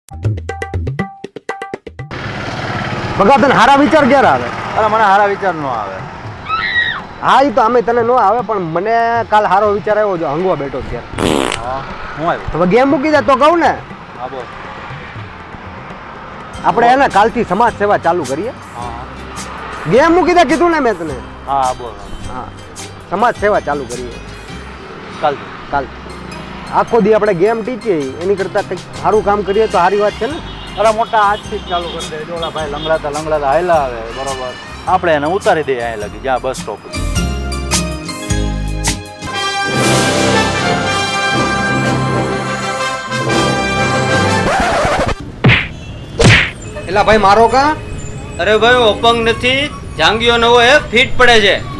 ભગા તને હારા વિચાર ક્યારે આવે? અરે મને હારા વિચાર ન આવે. હા એ તો અમે તને ન આવે પણ મને કાલ હારો વિચાર આવ્યો જો હંગવા બેઠો ત્યારે. હા હું આવ્યો. હવે ગેમ મૂકી દે તો કહું ને. હા બોલ. આપણે એને કાલથી સમાજ સેવા ચાલુ કરીએ. હા ગેમ મૂકી દે કીધું ને મેં તને. હા બોલ. હા સમાજ સેવા ચાલુ કરીએ કાલ આખો દી આપણે ગેમ ટીચીએ એની કરતા કંઈક સારું કામ કરીએ તો સારી વાત છે ને. અરે મોટા આજથી જ ચાલુ કરી દે. ઓલા ભાઈ લંગડાતા હાયલા આવે બરોબર, આપણે એને ઉતારી દઈએ અહીં લગી જ્યાં બસ સ્ટોપ. એલા ભાઈ મારો કા? અરે ભાઈ અપંગ નથી, જાંગીઓ નવો હે, ફીટ પડે છે.